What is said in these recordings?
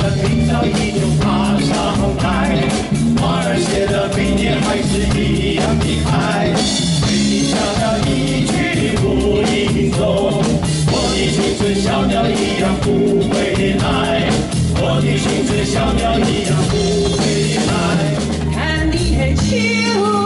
生命早已就爬上来，花儿谢了，明年还是一样的开。为你小鸟一去不应踪，我的青春小鸟一样不回来，我的青春小鸟一样不回来。 看你的手。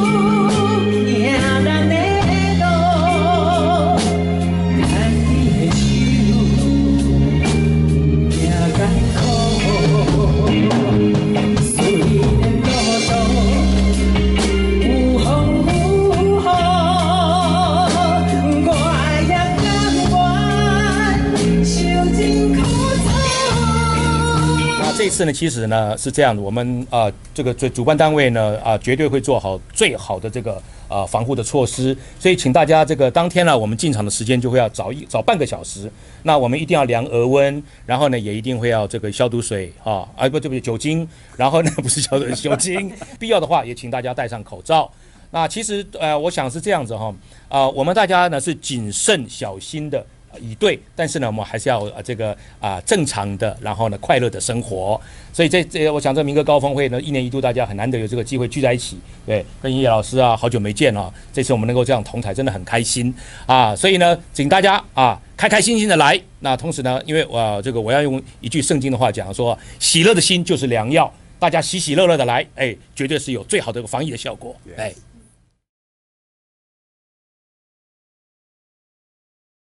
这次呢，其实呢是这样的，我们这个主办单位呢绝对会做好最好的这个防护的措施，所以请大家这个当天呢，我们进场的时间就会要早半个小时。那我们一定要量额温，然后呢也一定会要这个消毒水对不起酒精，然后呢不是消毒酒精，必要的话也请大家戴上口罩。那其实我想是这样子我们大家呢是谨慎小心的。 以对，但是呢，我们还是要正常的，然后呢快乐的生活。所以我想这民歌高峰会呢，一年一度大家很难得有这个机会聚在一起，对，跟叶老师好久没见了，这次我们能够这样同台，真的很开心所以呢，请大家开开心心的来。那同时呢，因为我要用一句圣经的话讲说，喜乐的心就是良药，大家喜喜乐乐的来，绝对是有最好的防疫的效果，